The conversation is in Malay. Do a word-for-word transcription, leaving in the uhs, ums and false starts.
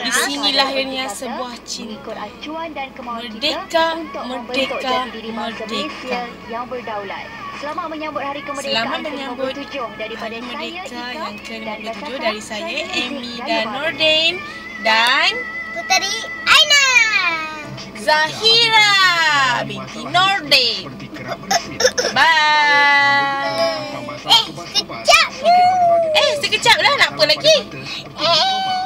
Di sini lahirnya sebuah cinta. Merdeka, merdeka, merdeka. Yang berdaulat. Selamat menyambut Hari Kemerdekaan Selamat menyambut ke lima puluh tujuh daripada Hari Merdeka saya, yang ke lima puluh tujuh dan dari saya, Amy dan dan Nordin. Nordin dan Puteri Aina. Zahira binti Nordin. Bye. Eh, sekejap. Eh, sekejap lah. Nak apa lagi? Eh.